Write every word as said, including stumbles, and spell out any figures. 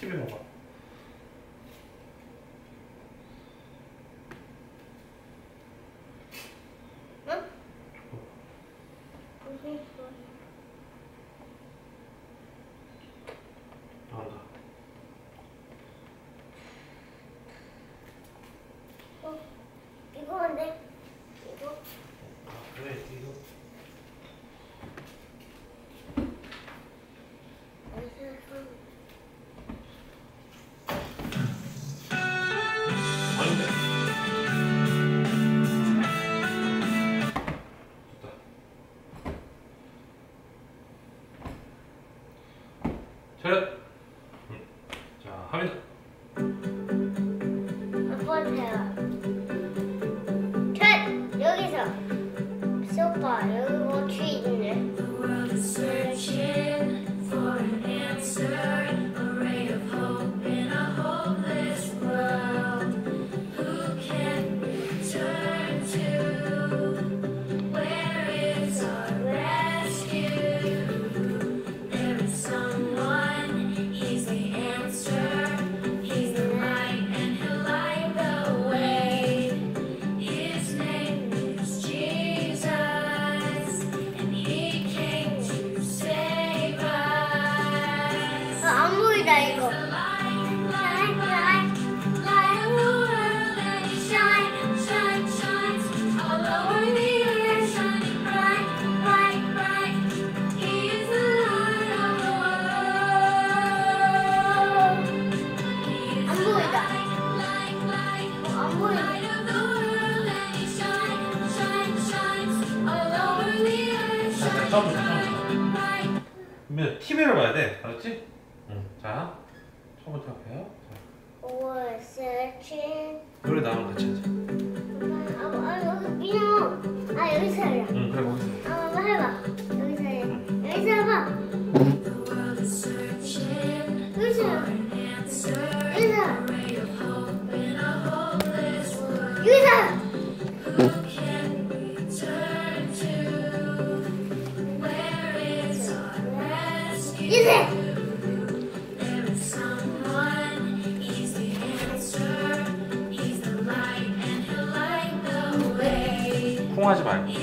티비 봐봐. 응? 무슨 소리? 나온다. 어? 이거 뭔데? 이거? 아, 그래, 이거. 아닌데? 됐다. 차렷! 응. 자, 합니다. 한번 해요. 첫! 여기서. 소파, 여기 뭐 쥐 있네. The world is searching for an answer, a ray of hope in a hopeless world. Who can we turn to? Where is our rescue? There is someone, he's the answer. He's the light and he'll light the way. His name is Jesus, and he came to save us. 어, 안 보이다, 이거. Light, light, light, light of the world, and he shines, shines, shines all over the earth, shining bright, bright, bright. He is the light of the world. He is 안 the 보이다. light, light, light, 어, 안 보이다. light of the world, and he shines, shines, shines all over the earth, 자, shining 처음부터, 처음부터. bright, bright. 그러면 티비를 봐야 돼. 알았지? 응. 자, 처음부터 할게요. 자, We're searching. 노래 나오면 같이 하자. 아, 아, 여기, 이놈. 아, 여기서 해라. 응, 그래, 거기서. 아, 한번 해봐. 여기서 해. 여기서 해봐. The world is searching 여기서 for 해. an answer, 여기서 a ray of hope in a hopeless world. 여기서 해. Who can we turn to? Where is our rescue? 여기서 해. There is someone, he's the answer. He's the light and he'll light the way. 쿵하지 말고.